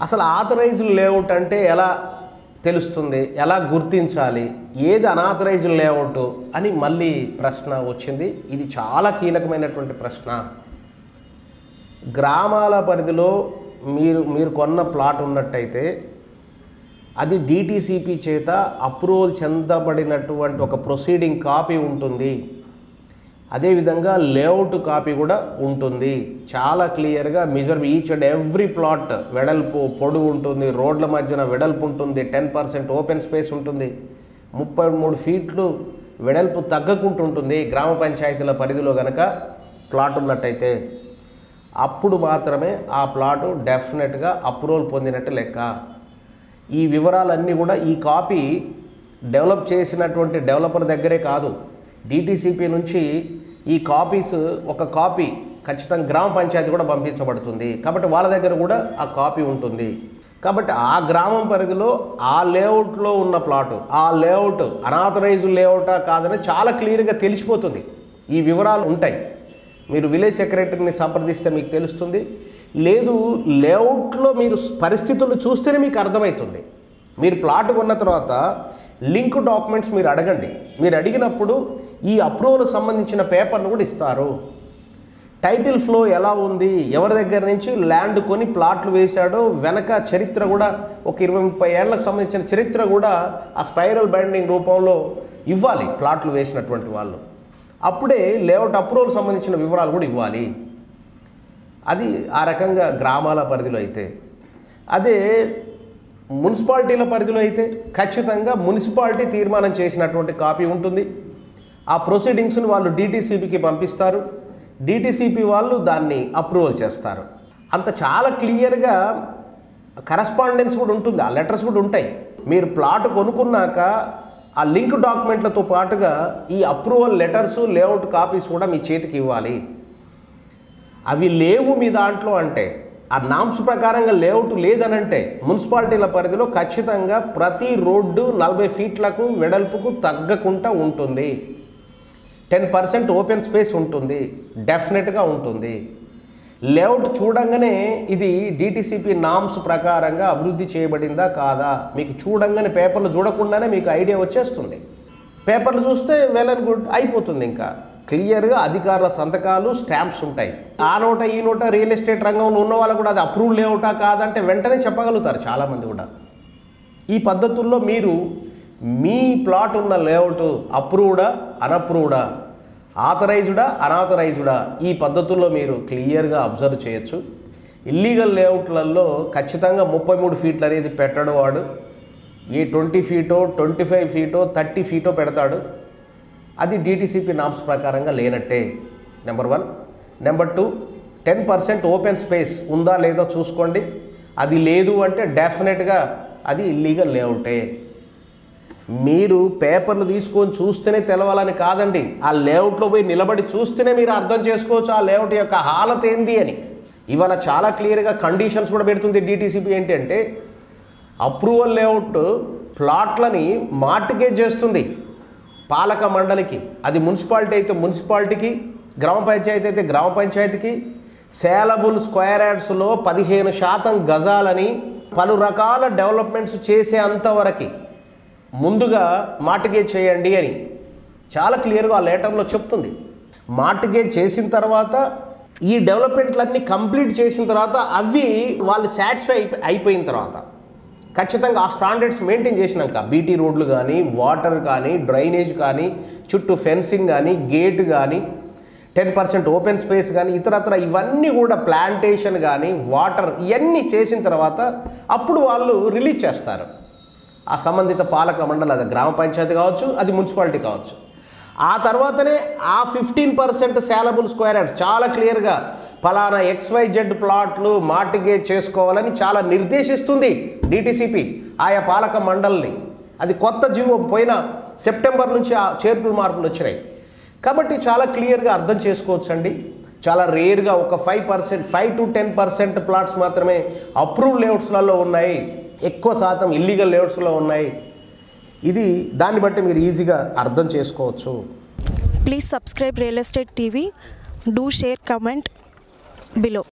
అసలు authorised layout అంటే ఎలా తెలుస్తుంది, ఎలా గుర్తించాలి, ఏది అనాథరైజ్డ్ లేఅవుట్ అని మళ్ళీ ప్రశ్న వచ్చింది. ఇది చాలా కీలకమైనటువంటి ప్రశ్న. గ్రామాల పరిధిలో మీరు కొన్న ప్లాట్ ఉన్నట్టయితే అది డిటిసిపి చేత అప్రూవల్ చెందబడినటువంటి ఒక ప్రొసీడింగ్ కాపీ ఉంటుంది. అదేవిధంగా లేఅవుట్ కాపీ కూడా ఉంటుంది. చాలా క్లియర్గా measure each and every plot వెడల్పు పొడవు ఉంటుంది, రోడ్ల మధ్యన వెడల్పు ఉంటుంది, 10% ఓపెన్ స్పేస్ ఉంటుంది, 33 ఫీట్లు వెడల్పు తగ్గకుంటుంటుంది. గ్రామ పంచాయతీల పరిధిలో కనుక ప్లాట్ ఉన్నట్టయితే అప్పుడు మాత్రమే ఆ ప్లాటు డెఫినెట్గా అప్రూవల్ పొందినట్టు లెక్క. ఈ వివరాలన్నీ కూడా ఈ కాపీ డెవలప్ చేసినటువంటి డెవలపర్ దగ్గరే కాదు, డిటిసిపి నుంచి ఈ కాపీస్ ఒక కాపీ ఖచ్చితంగా గ్రామ పంచాయతీ కూడా పంపించబడుతుంది. కాబట్టి వాళ్ళ దగ్గర కూడా ఆ కాపీ ఉంటుంది. కాబట్టి ఆ గ్రామం పరిధిలో ఆ లేఅవుట్లో ఉన్న ప్లాటు, ఆ లేఅవుట్ అనాథరైజ్డ్ లేఅవుటా కాదని చాలా క్లియర్గా తెలిసిపోతుంది. ఈ వివరాలు ఉంటాయి. మీరు విలేజ్ సెక్రటరీని సంప్రదిస్తే మీకు తెలుస్తుంది. లేదు, లేఅవుట్లో మీరు పరిస్థితులు చూస్తేనే మీకు అర్థమవుతుంది. మీరు ప్లాట్ కొన్న తర్వాత లింక్ డాక్యుమెంట్స్ మీరు అడగండి. మీరు అడిగినప్పుడు ఈ అప్రూవల్కి సంబంధించిన పేపర్ను కూడా ఇస్తారు. టైటిల్ ఫ్లో ఎలా ఉంది, ఎవరి దగ్గర నుంచి ల్యాండ్ కొని ప్లాట్లు వేశాడో వెనక చరిత్ర కూడా ఒక 20-30 ఏళ్లకు సంబంధించిన చరిత్ర కూడా ఆ స్పైరల్ బైండింగ్ రూపంలో ఇవ్వాలి ప్లాట్లు వేసినటువంటి వాళ్ళు. అప్పుడే లేఅవుట్ అప్రూవల్ సంబంధించిన వివరాలు కూడా ఇవ్వాలి. అది ఆ రకంగా గ్రామాల పరిధిలో అయితే. అదే మున్సిపాలిటీల పరిధిలో అయితే ఖచ్చితంగా మున్సిపాలిటీ తీర్మానం చేసినటువంటి కాపీ ఉంటుంది. ఆ ప్రొసీడింగ్స్ని వాళ్ళు డిటిసిపికి పంపిస్తారు. డిటిసిపి వాళ్ళు దాన్ని అప్రూవల్ చేస్తారు. అంత చాలా క్లియర్గా కరస్పాండెన్స్ కూడా ఉంటుంది, ఆ లెటర్స్ కూడా ఉంటాయి. మీరు ప్లాట్ కొనుక్కున్నాక ఆ లింక్ డాక్యుమెంట్లతో పాటుగా ఈ అప్రూవల్ లెటర్సు, లేఅవుట్ కాపీస్ కూడా మీ చేతికి ఇవ్వాలి. అవి లేవు మీ దాంట్లో అంటే, ఆ నామ్స్ ప్రకారంగా లేఅవుట్ లేదనంటే మున్సిపాలిటీల పరిధిలో ఖచ్చితంగా ప్రతి రోడ్డు 40 ఫీట్లకు వెడల్పుకు తగ్గకుండా ఉంటుంది. 10% ఓపెన్ స్పేస్ ఉంటుంది, డెఫినెట్గా ఉంటుంది. లేఅవుట్ చూడంగానే ఇది డిటిసిపి నామ్స్ ప్రకారంగా అభివృద్ధి చేయబడిందా కాదా మీకు చూడంగానే, పేపర్లు చూడకుండానే మీకు ఐడియా వచ్చేస్తుంది. పేపర్లు చూస్తే వెల్ అండ్ గుడ్ అయిపోతుంది. ఇంకా క్లియర్గా అధికారుల సంతకాలు, స్టాంప్స్ ఉంటాయి. ఆ నోట ఈ నోట రియల్ ఎస్టేట్ రంగంలో ఉన్న వాళ్ళు కూడా అది అప్రూవ్ లేఅవుటా కాదంటే వెంటనే చెప్పగలుగుతారు చాలామంది కూడా. ఈ పద్ధతుల్లో మీరు మీ ప్లాట్ ఉన్న లేఅవుట్ అప్రూవ్డా, అనప్రూవ్డా, ఆథరైజ్డా, అనాథరైజ్డా, ఈ పద్ధతుల్లో మీరు క్లియర్గా అబ్జర్వ్ చేయొచ్చు. ఇల్లీగల్ లేఅవుట్లలో ఖచ్చితంగా 33 ఫీట్లు అనేది పెట్టడు వాడు. ఏ 20 ఫీటో, 25 ఫీటో, 30 ఫీటో పెడతాడు. అది డిటిసిపి నామ్స్ ప్రకారంగా లేనట్టే, నెంబర్ 1. నెంబర్ 2, 10% ఓపెన్ స్పేస్ ఉందా లేదో చూసుకోండి. అది లేదు అంటే డెఫినెట్గా అది ఇల్లీగల్ లేఅవుటే. మీరు పేపర్లు తీసుకొని చూస్తేనే తెలవాలని కాదండి, ఆ లేఅవుట్లో పోయి నిలబడి చూస్తేనే మీరు అర్థం చేసుకోవచ్చు ఆ లేఅవుట్ యొక్క హాలత్ ఏంది అని. ఇవాళ చాలా క్లియర్గా కండిషన్స్ కూడా పెడుతుంది డిటిసిపి. ఏంటంటే అప్రూవల్ లేఅవుట్ ప్లాట్లని మార్టిగేజ్ చేస్తుంది పాలక మండలికి. అది మున్సిపాలిటీ అయితే మున్సిపాలిటీకి, గ్రామ పంచాయతీ అయితే గ్రామ పంచాయతీకి. సేలబుల్ స్క్వేర్ యార్డ్స్లో 15% గజాలని పలు రకాల డెవలప్మెంట్స్ చేసే అంతవరకు ముందుగా మార్టిగేజ్ చేయండి అని చాలా క్లియర్గా ఆ లెటర్లో చెప్తుంది. మార్టిగేజ్ చేసిన తర్వాత ఈ డెవలప్మెంట్లన్నీ కంప్లీట్ చేసిన తర్వాత అవి వాళ్ళు సాటిస్ఫై అయిపోయిన తర్వాత ఖచ్చితంగా ఆ స్టాండర్డ్స్ మెయింటైన్ చేసినాక బీటీ రోడ్లు కానీ, వాటర్ కానీ, డ్రైనేజ్ కానీ, చుట్టూ ఫెన్సింగ్ కానీ, గేట్ కానీ, 10% ఓపెన్ స్పేస్ కానీ, ఇతరత్ర ఇవన్నీ కూడా ప్లాంటేషన్ కానీ, వాటర్ ఇవన్నీ చేసిన తర్వాత అప్పుడు వాళ్ళు రిలీజ్ చేస్తారు ఆ సంబంధిత పాలక మండలి. అది గ్రామ పంచాయతీ కావచ్చు, అది మున్సిపాలిటీ కావచ్చు. ఆ తర్వాతనే ఆ 15% సేలబుల్ స్క్వేర్ యార్డ్స్ చాలా క్లియర్గా ఫలానా XYZ ప్లాట్లు మార్టిగేజ్ చేసుకోవాలని చాలా నిర్దేశిస్తుంది డిటిసిపి ఆయా పాలక మండలిని. అది కొత్త జీవో పోయిన సెప్టెంబర్ నుంచి ఆ చేర్పులు మార్పులు వచ్చినాయి. కాబట్టి చాలా క్లియర్గా అర్థం చేసుకోవచ్చండి. చాలా రేర్గా ఒక 5 to 10% ప్లాట్స్ మాత్రమే అప్రూవ్ లేఅవుట్స్లలో ఉన్నాయి, ఎక్కువ శాతం ఇల్లీగల్ లేఅవుట్స్లో ఉన్నాయి. ఇది దాన్ని బట్టి మీరు ఈజీగా అర్థం చేసుకోవచ్చు. Please subscribe real estate TV. Do share, comment below.